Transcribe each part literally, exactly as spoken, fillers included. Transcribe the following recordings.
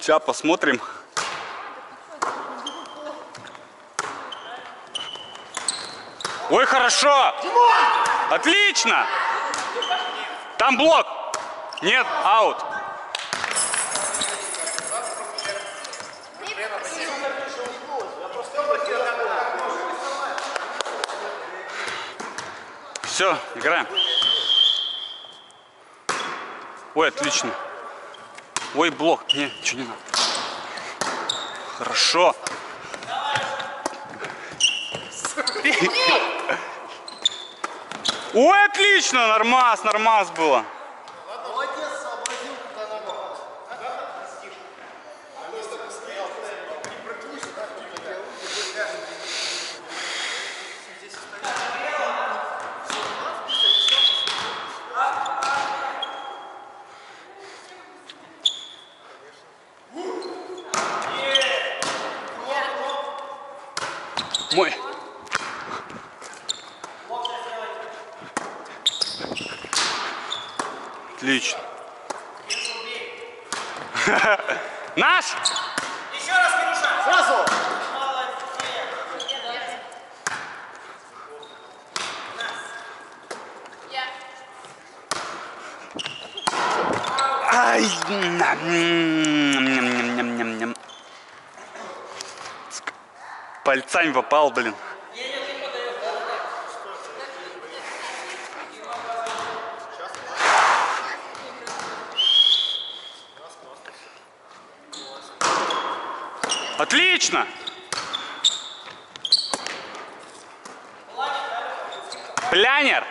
Сейчас посмотрим. Ой, хорошо! Отлично! Там блок! Нет, аут. Все, играем. Ой, отлично. Ой, блок. Не, ничего не надо. Хорошо. Ой, отлично. Нормас, нормас было. Мой. Отлично. Наш? Еще раз, Мируша. Сразу. Ай, ням-ням-ням-ням-ням. Пальцами попал, блин. Отлично! Плянер!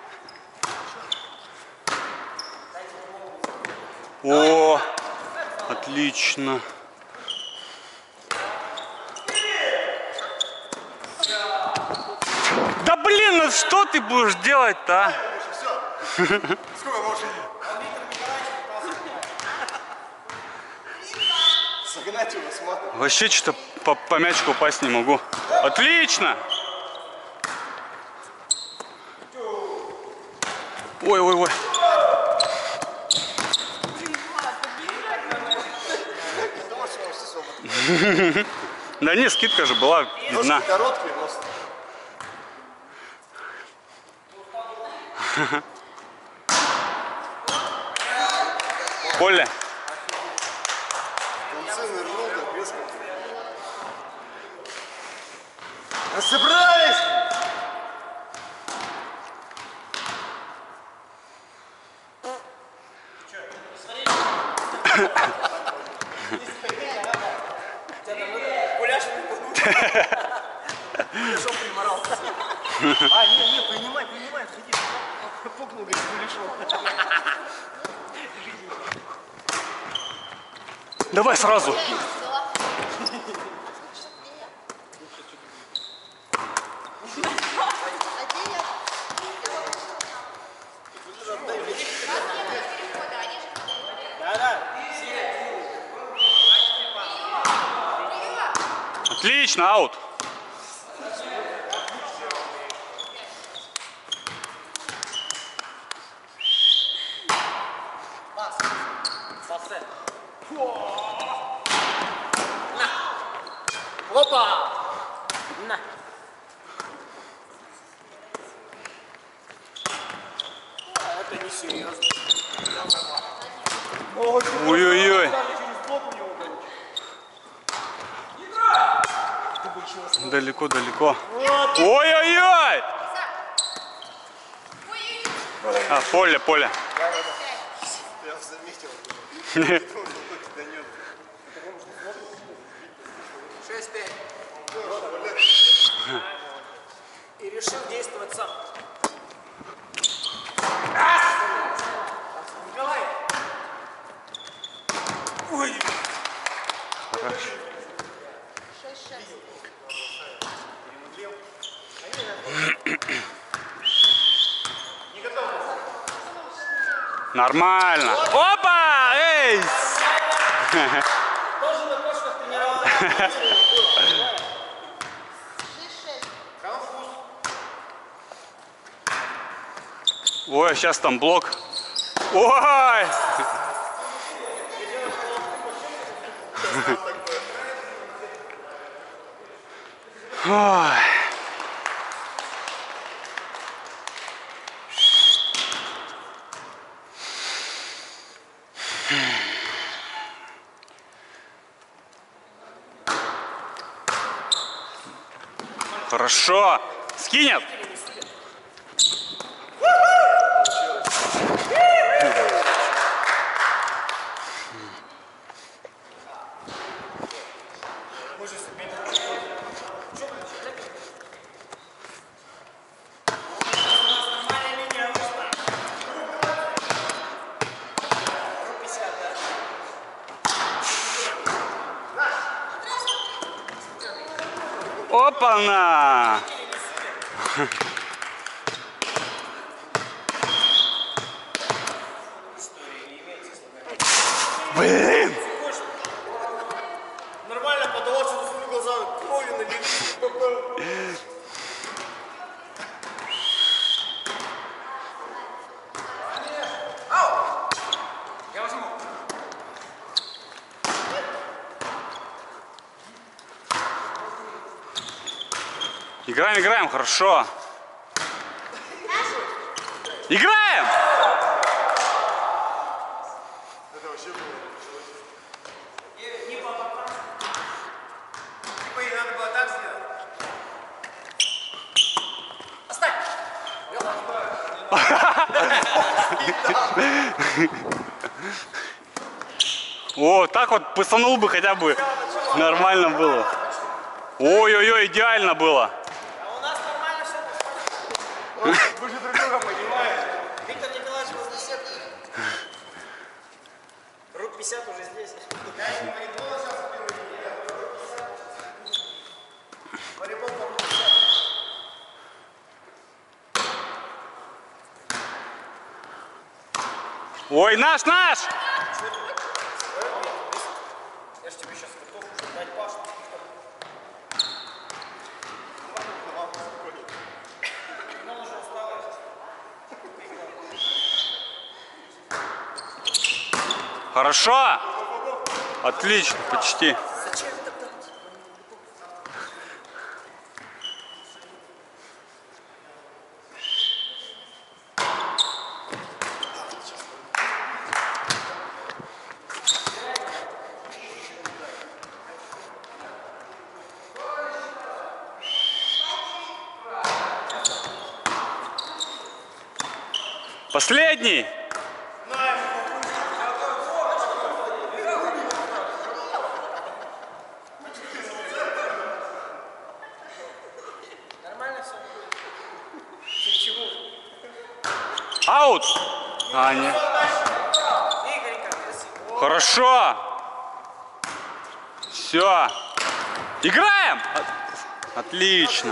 О, отлично! Да блин, ну что ты будешь делать-то, а? Сколько можно? Согнать его, смотри. Вообще что-то по, по мячику упасть не могу. Отлично! Ой-ой-ой. Да не, скидка же была видна. Короткий, но... Поле. Собрались! А, не, не, принимай, принимай, сиди. Пукнул, говорит, гуляшом. Давай сразу. Отлично, аут. Опа! На. Это не серьезно. Ой-ой-ой. Далеко-далеко. Ой-ой-ой! А, поле, поле. Я заметил. шесть пять. И решил действовать сам. Николай! Ой. Хорошо. Нормально. Опа! Эй! Тоже на кошках тренировался. Ой, сейчас там блок. Ой! Ой. Хорошо. Скинет. Опа-на! Блин! Нормально подавал, что своими глазами кровью налили. Я возьму. Играем, играем, хорошо. Играем! Это вообще было. Типа ей надо было так сделать. Оставь. О, так вот пысанул бы хотя бы. Нормально было. Ой-ой-ой, идеально было. А у нас нормально все. Вы же друг друга понимаете. Виктор Николаевич возле сетки. Рук пятьдесят уже здесь. Волейбол по рук пятьдесят. Ой, наш, наш! Я же тебе сейчас готов уже дать пашу. Ну, он уже устал. Хорошо! Отлично, почти. Зачем это так? Последний! Нормально все? Чего? Аут! А, нет. Игорь, как красиво. Хорошо! Все! Играем! От- Отлично!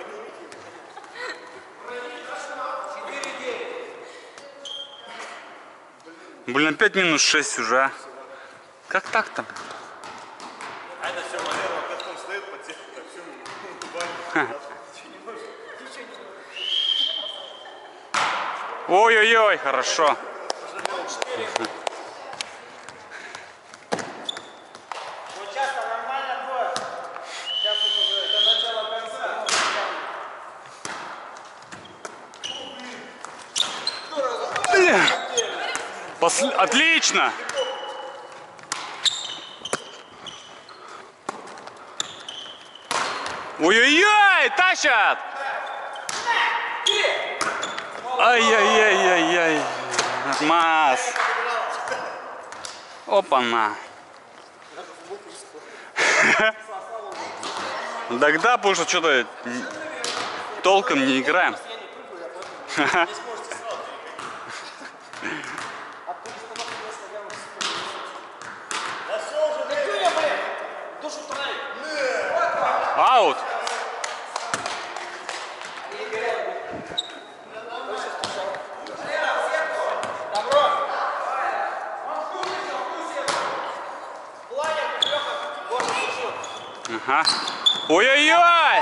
Блин, опять минус шесть уже. а. Как так-то? А это все манера, как он стоит под тех, так все губами. Ой-ой-ой, хорошо. Вот сейчас нормально будет. Сейчас вот уже до начала конца. Блин. Посл- Отлично! Ой-ой-ой, тащат! Ай-яй-яй-яй-яй. Нормас. Опа-на. Тогда, потому что что-то толком не играем. Аут. Ага. Ой-ой-ой!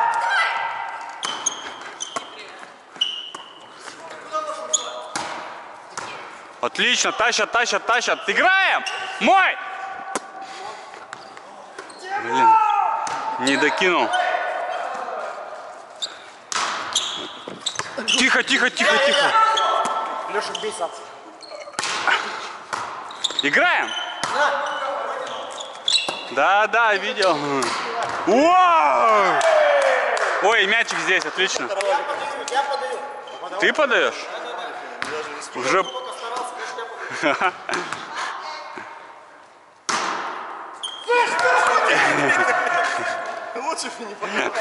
Отлично, тащат, тащат, тащат. Играем! Мой! Блин, не докинул. Тихо, тихо, тихо, тихо. Леша, бей сам. Играем? Да, да, видел. Вау! Ой, мячик здесь, отлично. Я подаю. Ты подаешь? Уже... Лучше бы не понял.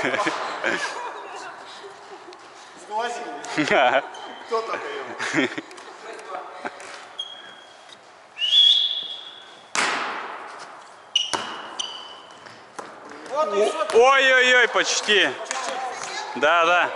Сглазили. Кто так ее? Ой-ой-ой, почти. Да, да.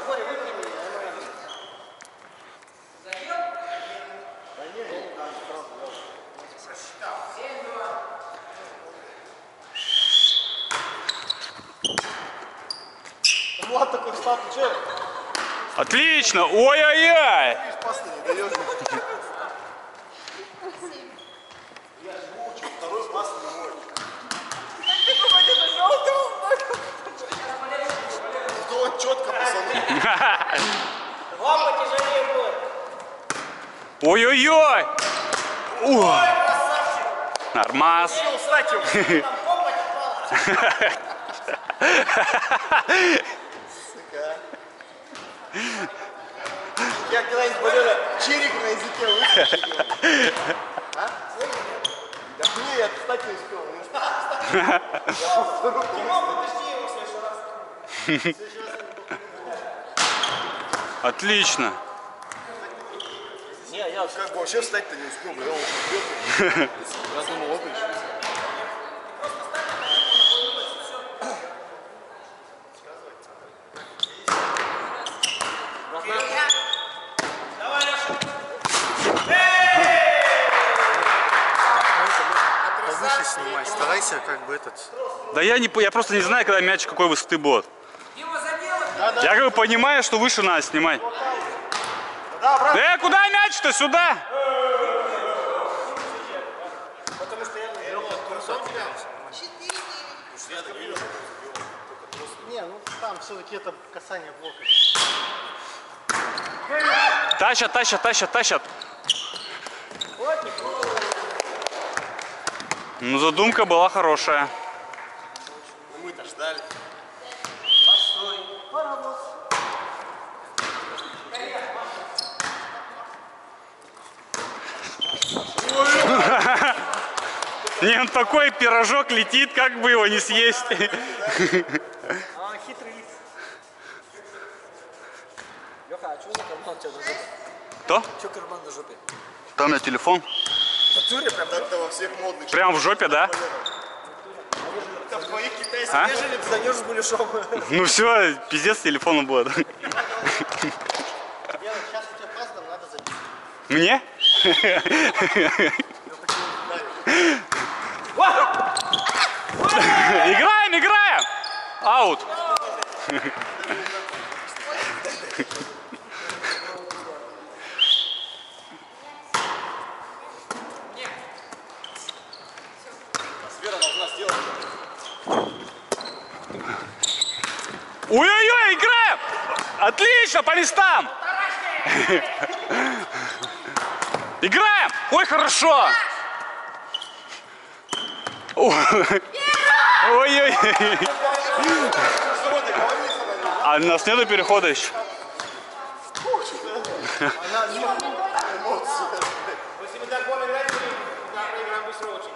Влад такой встал, ты че? Отлично. Ой-ой-ой. Пасы не даешь. Второй пас не мой. Зато он четко, пацаны. Вам потяжелее будет. Ой-ой-ой. Ой. Нормас. Я когда-нибудь болела чирик на языке выскочил. А? Да не, я встать не успел. Тимон, подожди его в следующий раз. Отлично. Не, я как бы вообще встать-то не успел, бля, он очень бьет. Я думал, оп, еще. Давай, Леша. Повыше снимай, старайся как бы этот... Да я не, по- я просто не знаю, когда мяч какой высоты будет. Я как бы понимаю, что выше надо снимать. Да, брат. Да куда мяч-то? Сюда? Не, ну там все-таки это касание блока. Тащат, тащат, тащат, тащат. Ну, задумка была хорошая. Мы-то ждали. Не, он такой пирожок летит, как бы его не съесть. А, хитрый лиц. Леха, а что за карман у тебя на жопе? Кто? Что карман на жопе? Там у меня телефон. В натуре прям так-то во всех модных. Прям в жопе, да? Как в твоих китайских. А? Ежели ты зайдешь с гуляшом. Ну все, пиздец телефону будет. Сейчас у тебя пас дам, надо забить. Мне? Играем, играем! Аут! Вера должна сделать. Ой-ой-ой, играем! Отлично, по местам! Играем! Ой, хорошо! Ой-ой-ой! А у нас нету перехода еще. Если мы так будем играть, мы проиграем быстро очень.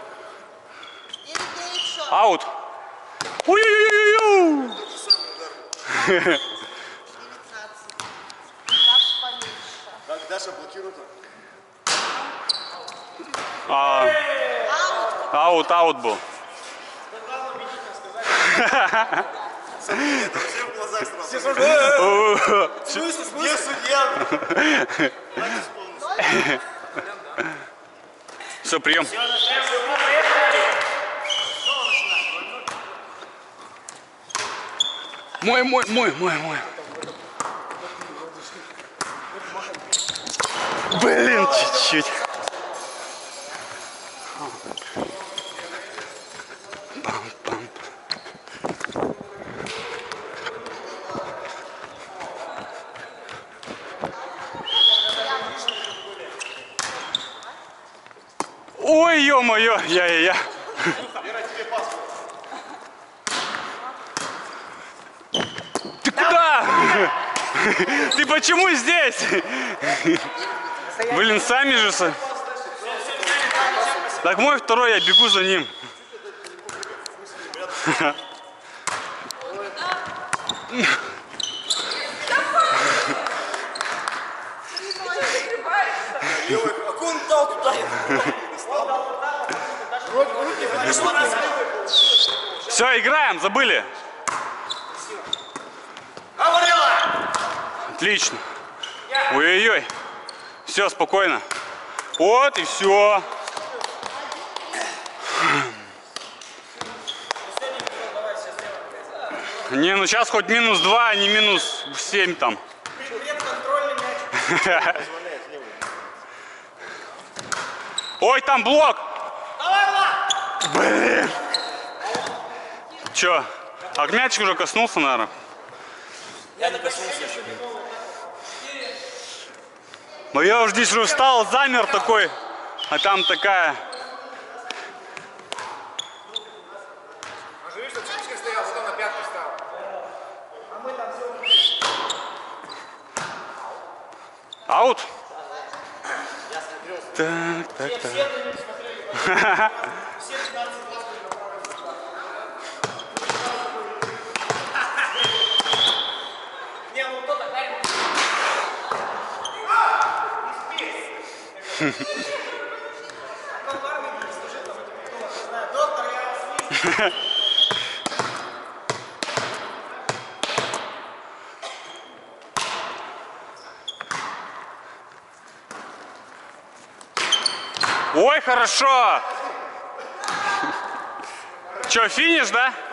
Аут! Ой-ой-ой-ой! Так, Даша блокирует. А, аут, аут был. Это все в глазах сразу. Где судья? Все, прием. Мой, мой, мой, мой, мой. Блин, чуть-чуть. Ой, ё-моё, я-я-я. Ты куда? Ты почему здесь? Блин, сами же. с- Так мой второй, я бегу за ним. А он дал туда. Все, играем, забыли. Отлично. Ой-ой-ой. Все, спокойно. Вот и все. Не, ну сейчас хоть минус два, а не минус семь там. Предконтрольный мяч. Ой, там блок. Давай, Влад! Блин. Че? А мячик уже коснулся, наверное. Я не коснулся еще. Но я уже здесь уже встал, замер такой. А там такая. А же видишь, что Чичка стоял, потом на пятку стал. А мы там все. Аут. Я смотрел. Так, так, Все, так. все на них смотрели. Все пятнадцать глаз были направлены. Не, ну кто такая? Доктор, я вас вижу. Ой, хорошо. Че, финиш, да?